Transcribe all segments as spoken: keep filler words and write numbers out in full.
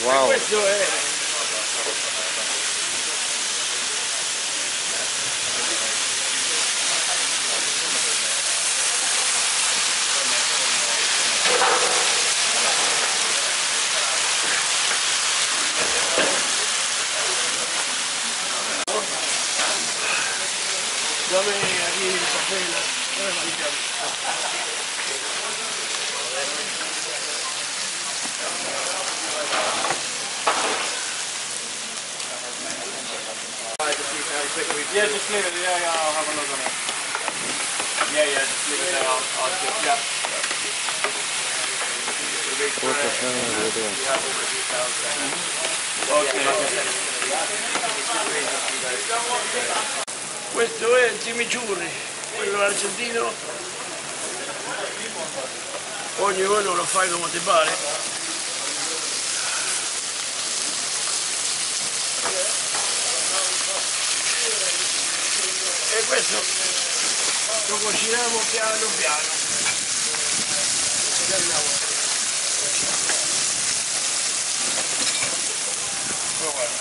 Wow. Questo è... Dove arrivi il cappello? Dove va il cappello? Yeah, just leave it. Yeah, yeah, I'll have a look on it. Yeah, yeah, just leave it there. I'll, I'll just, yeah. Questo è il chimichurri, quello argentino, ognuno lo fai come ti pare. E questo lo cuciniamo piano piano. Oh, guarda.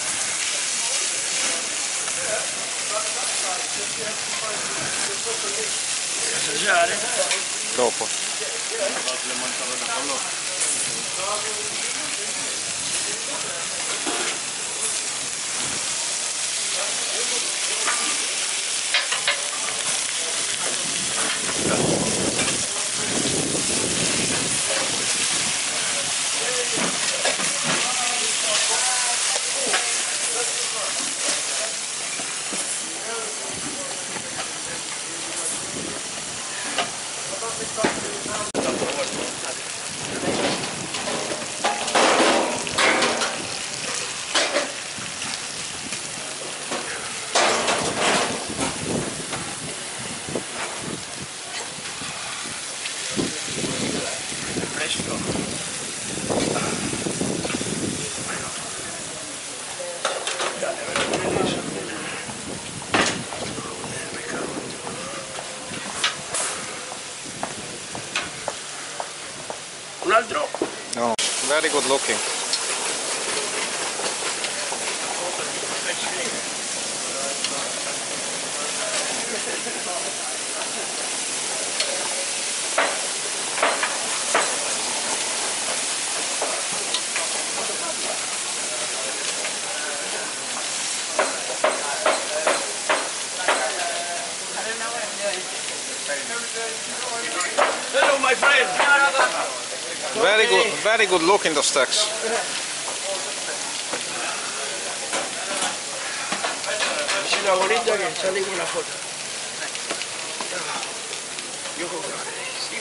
Assaggiare? Dopo. Un altro? No, very good looking. Hello, my friend. Very good, very good looking the stacks. C'è una bonita che sale con una foto. Yo con sí,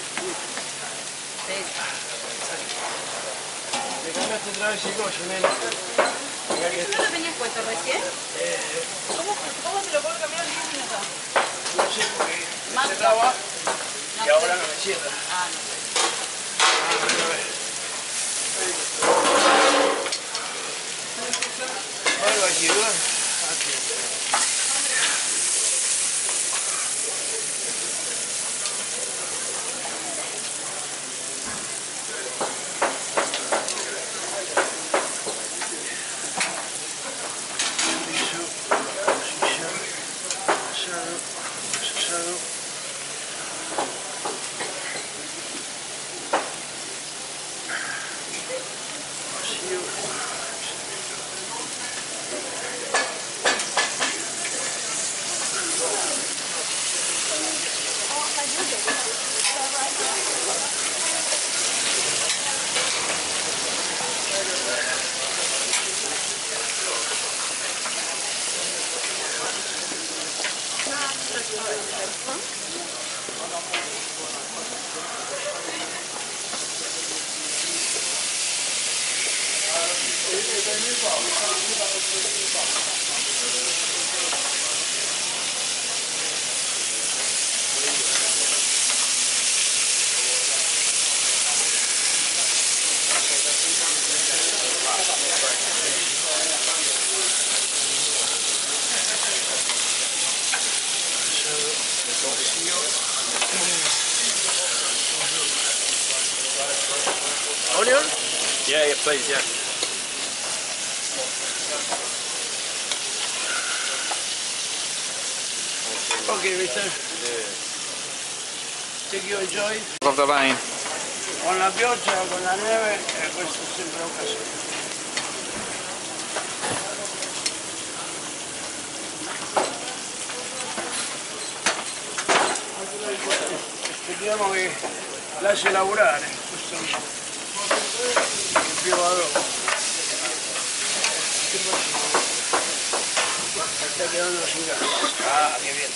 me cambiaste otra vez el coche, nena. ¿No lo tenías puesto recién? Eh, ¿Cómo, ¿Cómo te lo puedo cambiar en diez minutos? no sé porque Más cerraba No y ahora sé. no me cierra. Ah, no sé. Ah, a ver. Algo aquí, ¿verdad? Aquí. Onion? Yeah, yeah, please, yeah. Ok, mister. Take you enjoy. Of the rain. Con la pioggia o con la neve, eh, questo è sempre un casino. Speriamo che lasci lavorare questo che piova dopo. Sta quedando sin gas. Ah, che bien.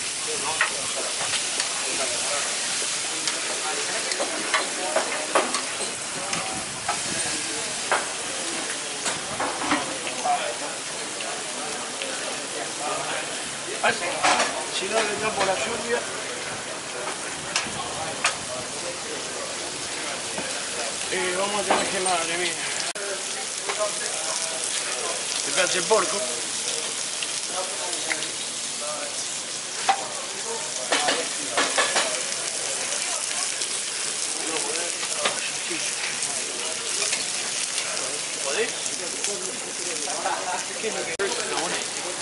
Ah, sí. Si no le tapo la lluvia. Eh, vamos a tener que madre mía. ¿Te piace el porco? ¿Podés? ¿Qué es lo que es? No, bueno.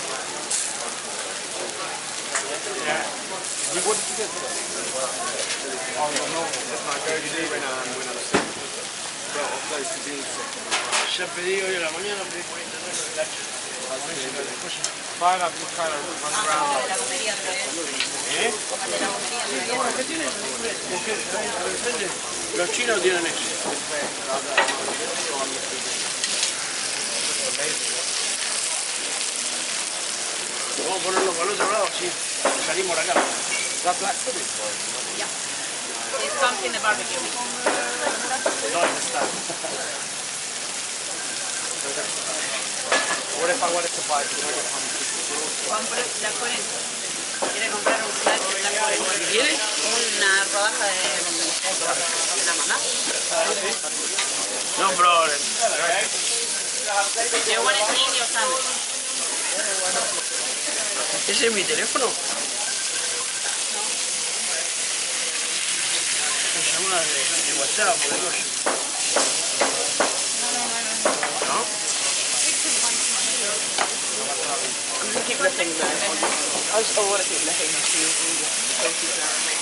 You what did you get today? Oh no, no, that's not good. You did when um when I was sick. They're all close to being sick. Ya pedí hoy a la mañana, pedí por internet el hacha. Fine, I've been kind of running around. Ah, de la gomería otra vez. ¿Eh? De la gomería otra vez. ¿Qué tienen? Porque ahí de repente los chinos tienen eso. Vamos a ponerlo para el otro lado, sí. Salimos acá. That black pudding? Yeah. It's something the barbecue. No, I understand. What if I wanted to buy the nugget ham chicken? Compre la Coren. Quiere comprar un snack de la Coren. ¿Qué quiere? Una rodaja de de la mamá. No problem. You want it in your sandwich. ¿Ese es mi teléfono? Me llamada de, de WhatsApp o de cosa. ¿No? I'm gonna keep lifting that. I just want to keep lifting the shoes.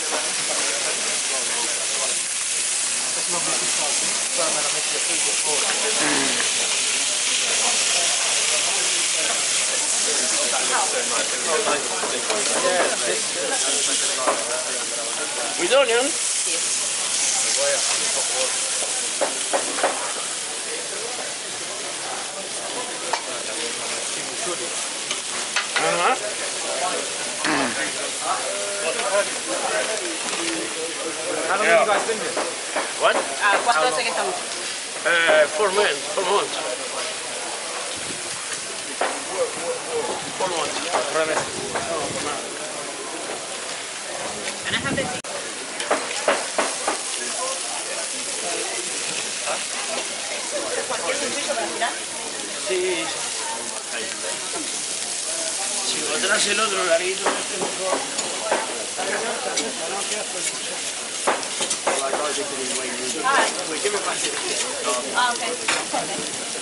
With onion? Ajá. How long have you guys been here? What? Ah, ¿cuánto hace que estamos? Uh, four months. Four months. Four months. Nueve meses. Can I have the tea? ¿Cualquier servicio para tirar? Sí. Si encontrás el otro larguito, este mejor. Ah, ah, ok. Okay.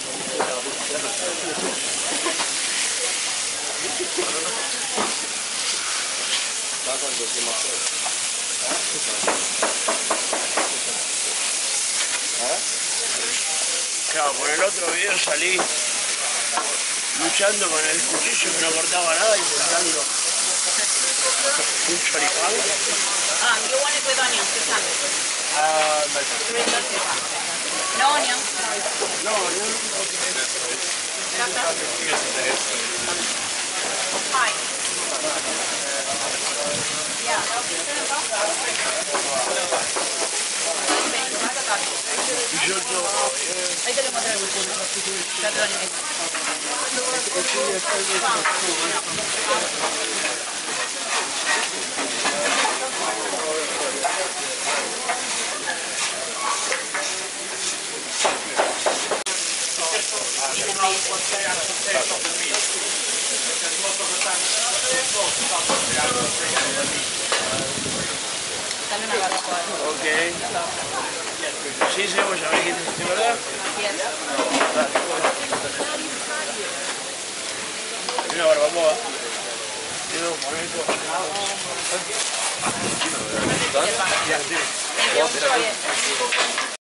Claro, por el otro video salí luchando con el cuchillo que no cortaba nada, intentando un choripán. Um, you want it with onions, the sandwich? Uh, no. With lettuce. No onions. No, no. Hi. Yeah. Y yo todo. Ahí te lo encontré el cuchillo. Ya te lo animé. Dale una garrafa. Ok. Sí, cebolla, ¿me dijiste, ¿verdad? Así es. Dale. agua. Y luego poner eso. Get back. Yeah, I do. You want to try it?